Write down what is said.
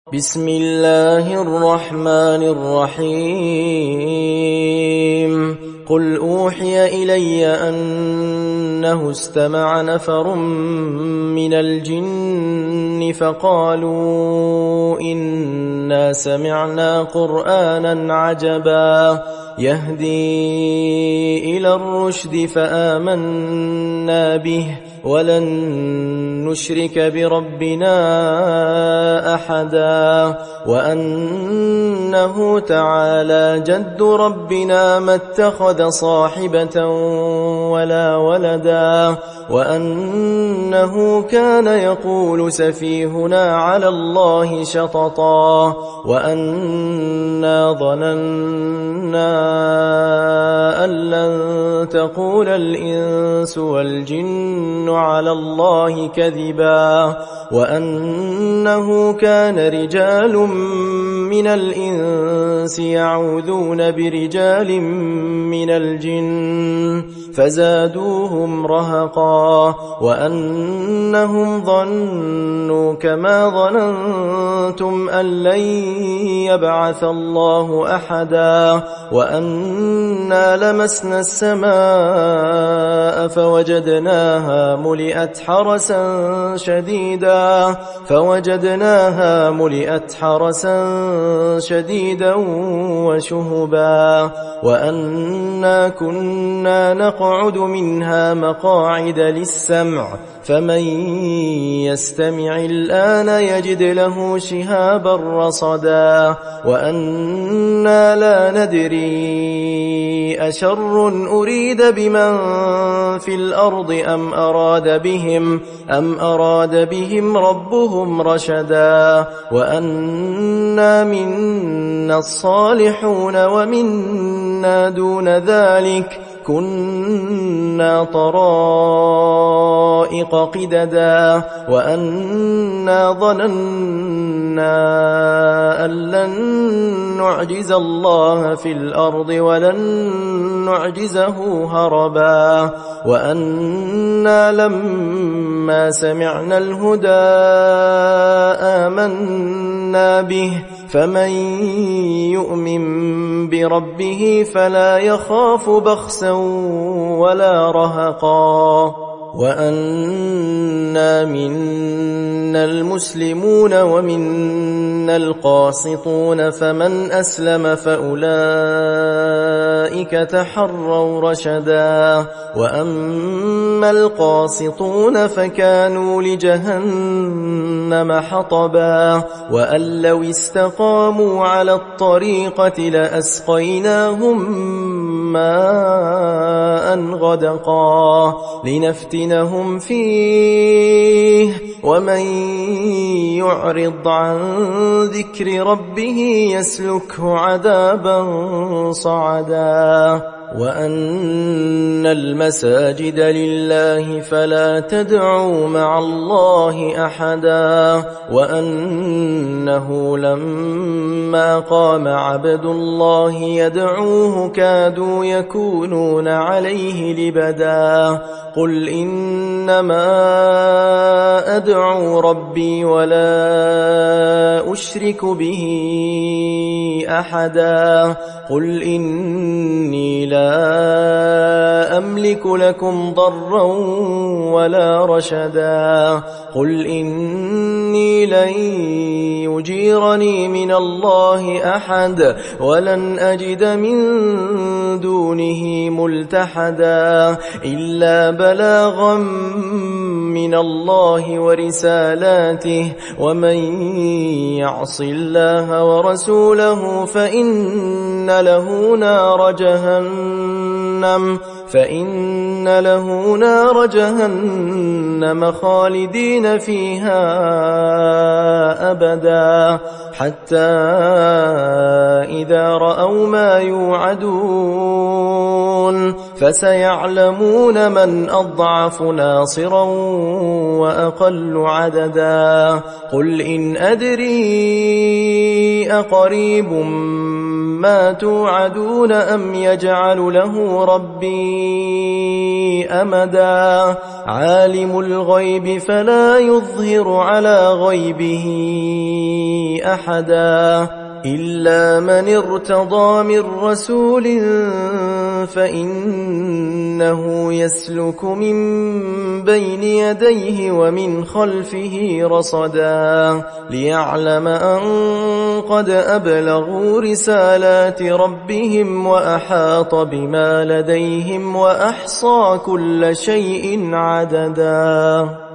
بسم الله الرحمن الرحيم قل أوحي إلي أنه استمع نفر من الجن فقالوا إنا سمعنا قرآنا عجبا يهدي إلى الرشد فآمنا به ولن نشرك بربنا أحدا وأنه تعالى جد ربنا ما اتخذ صاحبة ولا ولدا وأنه كان يقول سفيهنا على الله شططا وأنا ظننا أن لن تقول الإنس والجن على الله كذبا وأنه كان رجال من الإنس يعوذون برجال من الجن فزادوهم رهقا وأنهم ظنوا كما ظننتم أن لن يبعث الله أحدا وأنا لمسنا السماء فوجدناها ملئت حرسا شديدا وشهبا وأنا كنا نقعد منها مقاعد للسمع فمن يستمع الآن يجد له شهابا رصدا وأنا لا ندري أشر أريد بمن في الأرض أم أراد بهم ربهم رشدا وأنا منا الصالحون ومنا دون ذلك كنا طرائق قددا وأنا ظننا أن لن نعجز الله في الأرض ولن نعجزه هربا وأنا لما سمعنا الهدى آمنا به فمن يؤمن بربه فلا يخاف بخسا ولا رهقا وأنا منا المسلمون ومنا القاسطون فمن أسلم فأولئك تحروا رشدا وأما القاسطون فكانوا لجهنم حطبا وأن لو استقاموا على الطريقة لأسقيناهم ماء غدقا لنفتنهم فيه ومن يعرض عن ذكر ربه يسلكه عذابا صعدا وأن المساجد لله فلا تدعوا مع الله أحدا وأنه لما قام عبد الله يدعوه كادوا يكونون عليه لبدا قل إنما أدعو ربي ولا أشرك به أحدا قل إني لا أملك لكم ضرا ولا رشدا قل إني لن يجيرني من الله أحد ولن أجد من دونه ملتحدا إلا بلاغا من الله ورسالاته ومن يعص الله ورسوله فإن له نار جهنم خالدين فيها أبدا حتى إذا رأوا ما يوعدون فسيعلمون من أضعف ناصرا وأقل عددا قل إن أدري أقريب ما توعدون أم يجعل له ربي أمدا عالم الغيب فلا يظهر على غيبه أحدا إلا من ارتضى من رسول فإنه يسلك من بين يديه ومن خلفه رصدا ليعلم أن قد أبلغوا رسالات ربهم وأحاط بما لديهم وأحصى كل شيء عددا.